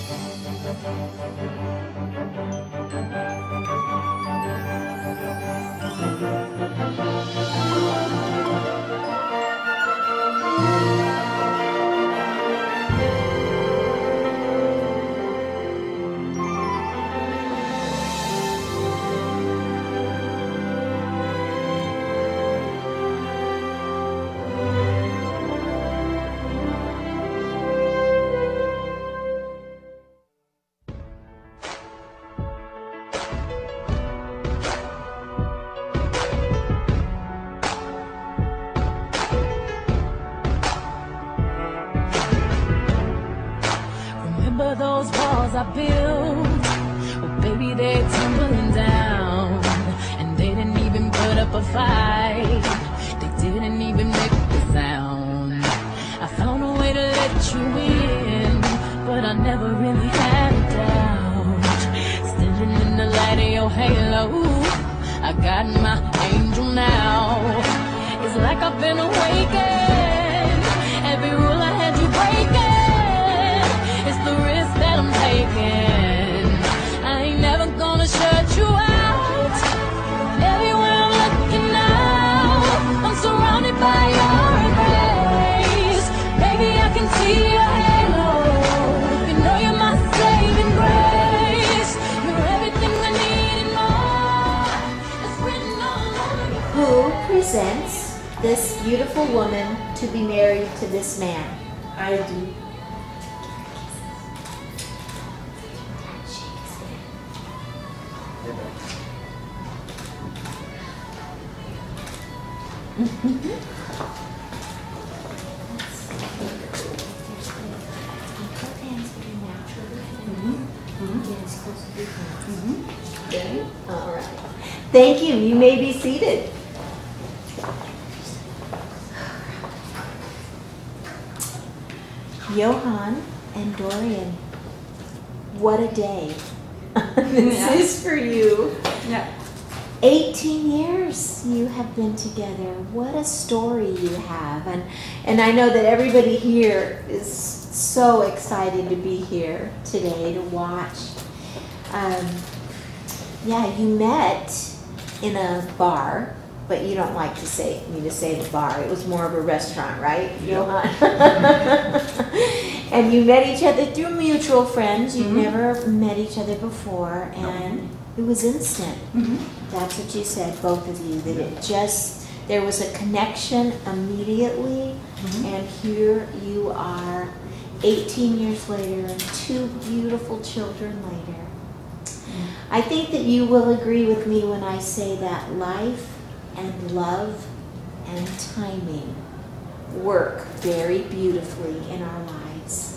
Remember those walls I built? Well, baby, they're tumbling down. And they didn't even put up a fight. They didn't even make a sound. I found a way to let you in, but I never really had a doubt. Standing in the light of your halo, I got my angel now. It's like I've been awakened. Every rule I had you breaking. It's the risk that I'm taking. I ain't never gonna shut you out. Everywhere I'm looking now, I'm surrounded by your embrace. Baby, I can see your halo. You know you're my saving grace. You're everything I need and more. It's written all over you. Who presents this beautiful woman to be married to this man? I do. Okay. All right. Thank you. You may be seated. Johan and Dorian, what a day. This is for you. Yeah. 18 years you have been together. What a story you have. And I know that everybody here is so excited to be here today to watch. Yeah, you met in a bar, but you don't like to say the bar. It was more of a restaurant, right, Johan? And you met each other through mutual friends. You've never met each other before, and it was instant. That's what you said, both of you, that it just, there was a connection immediately, and here you are 18 years later and 2 beautiful children later. I think that you will agree with me when I say that life and love and timing work very beautifully in our lives.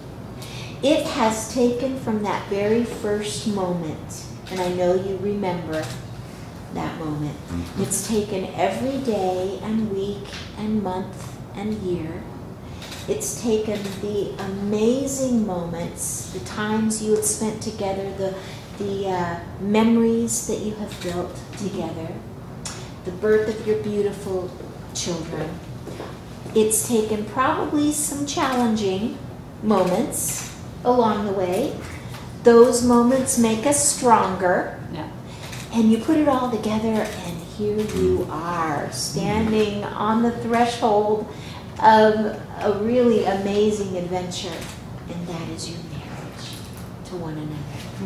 It has taken from that very first moment, and I know you remember that moment, it's taken every day and week and month and year. It's taken the amazing moments, the times you have spent together, the memories that you have built together, the birth of your beautiful children. It's taken probably some challenging moments along the way. Those moments make us stronger. Yeah. And you put it all together, and here you are, standing on the threshold of a really amazing adventure, and that is your marriage to one another.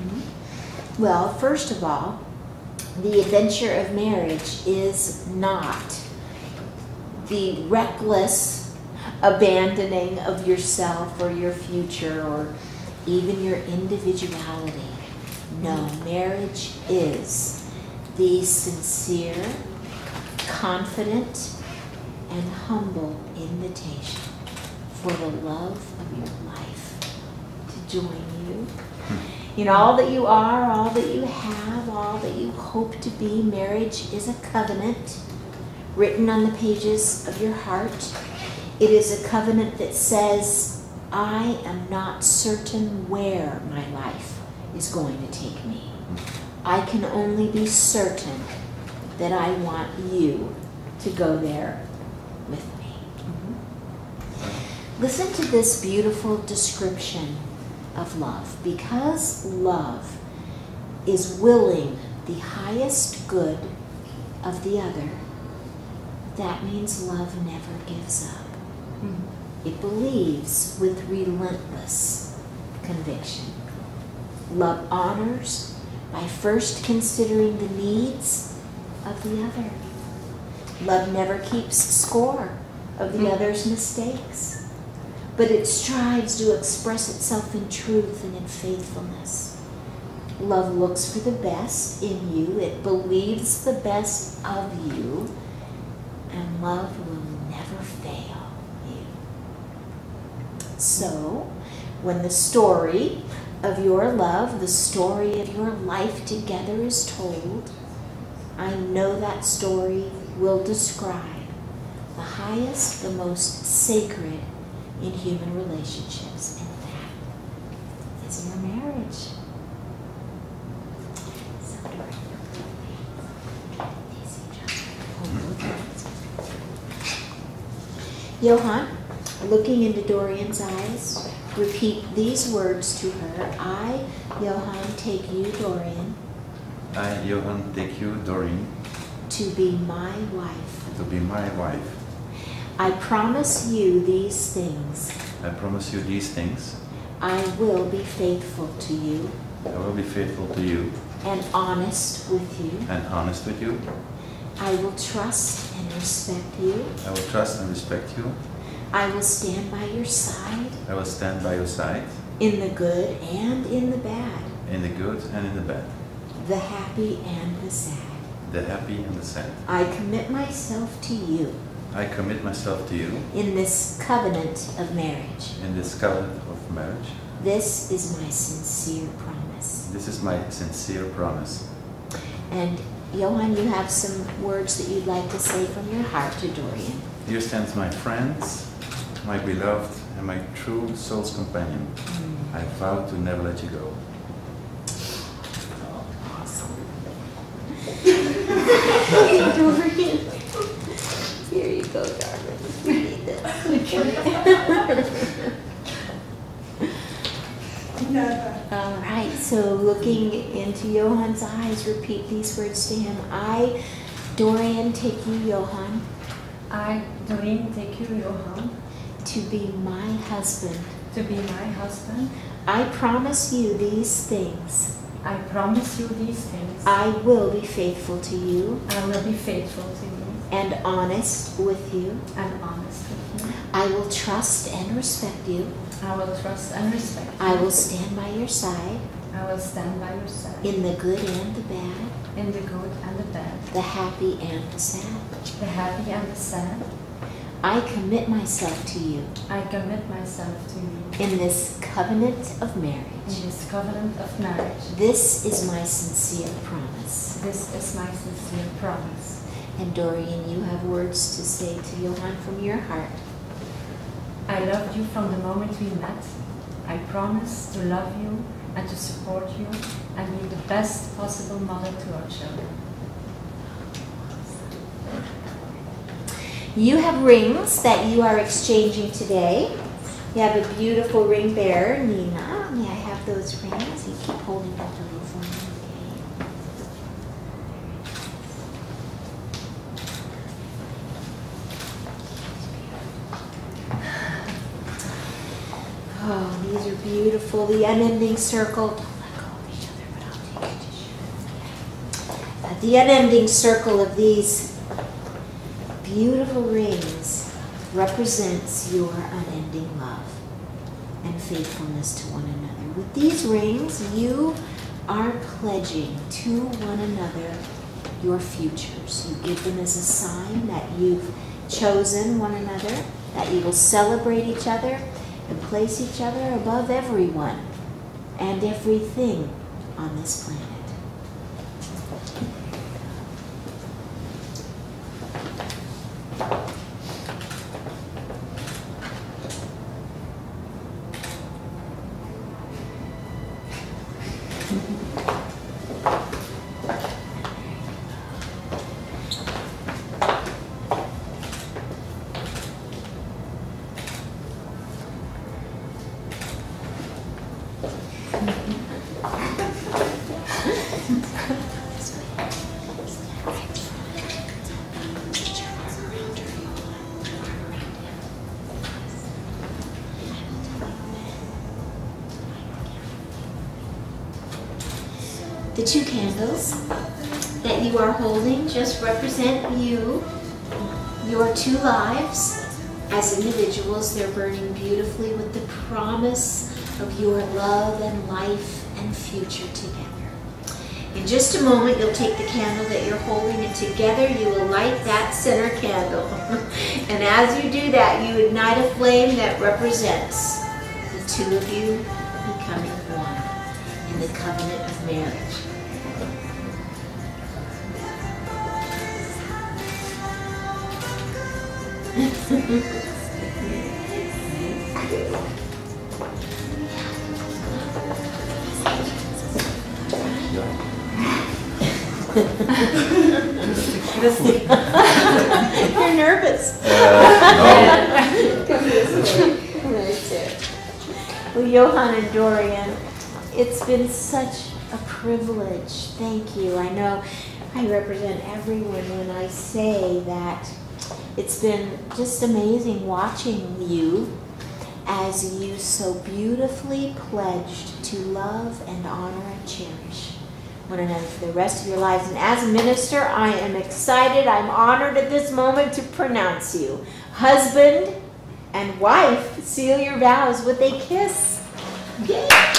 Well, first of all, the adventure of marriage is not the reckless abandoning of yourself or your future or even your individuality. No, marriage is the sincere, confident, and humble invitation for the love of your life to join you in all that you are, all that you have, all that you hope to be. Marriage is a covenant written on the pages of your heart. It is a covenant that says, I am not certain where my life is going to take me. I can only be certain that I want you to go there with me. Listen to this beautiful description of love. Because love is willing the highest good of the other, that means love never gives up. It believes with relentless conviction. Love honors by first considering the needs of the other. Love never keeps score of the other's mistakes, but it strives to express itself in truth and in faithfulness. Love looks for the best in you. It believes the best of you, and love will never fail you. So, when the story of your love, the story of your life together is told, I know that story will describe the highest, the most sacred in human relationships, and that is your marriage. Johan, looking into Dorian's eyes, repeat these words to her. I, Johan, take you, Dorian. I, Johan, take you, Dorian, to be my wife. to be my wife. I promise you these things. I promise you these things. I will be faithful to you I will be faithful to you and honest with you. and honest with you. I will trust and respect you. I will trust and respect you. I will stand by your side I will stand by your side in the good and in the bad, in the good and in the bad, the happy and the sad. the happy and the sad. I commit myself to you I commit myself to you in this covenant of marriage. in this covenant of marriage. This is my sincere promise. This is my sincere promise. And Johan, you have some words that you'd like to say from your heart to Dorian. Here stands my friends, my beloved, and my true soul's companion. I vow to never let you go. Dorian, here you go, darling. You need this. All right, so looking into Johan's eyes, repeat these words to him. I, Dorian, take you, Johan, I, Doreen, take you, Johan, to be my husband. to be my husband. I promise you these things. I promise you these things. I will be faithful to you I will be faithful to you and honest with you. and honest with you. I will trust and respect you. I will trust and respect you. I will stand by your side I will stand by your side in the good and the bad, in the good and the bad, the happy and the sad. the happy and the sad. I commit myself to you I commit myself to you in this covenant of in marriage. this covenant of marriage. This is my sincere promise. This is my sincere promise. And Dorian, you have words to say to Johan from your heart. I loved you from the moment we met. I promise to love you and to support you and be the best possible mother to our children. You have rings that you are exchanging today. You have a beautiful ring bearer, Nina. May I have those rings? You keep holding that a little for me, okay? Oh, these are beautiful. The unending circle. Don't let go of each other, but I'll take your tissue. The unending circle of these beautiful rings represents your unending love and faithfulness to one another. With these rings, you are pledging to one another your futures. You give them as a sign that you've chosen one another, that you will celebrate each other and place each other above everyone and everything on this planet. The two candles that you are holding just represent you, your two lives. As individuals, they're burning beautifully with the promise of your love and life and future together. In just a moment, you'll take the candle that you're holding, and together you will light that center candle. And as you do that, you ignite a flame that represents the two of you becoming one in the covenant of marriage. You're nervous. No. Come this way. Right there. Well, Johan and Dorian, it's been such a privilege. Thank you. I know I represent everyone when I say that it's been just amazing watching you as you so beautifully pledged to love and honor and cherish one another for the rest of your lives. And as a minister, I am excited, I'm honored at this moment to pronounce you husband and wife. Seal your vows with a kiss. Yay!